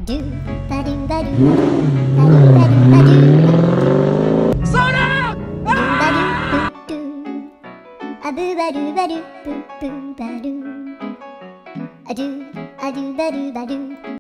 ドゥバドゥバドゥバドゥバドゥバドゥそらドゥバドゥプッドゥアブバドゥバドゥプップバドゥアドゥアドゥバドゥバドゥ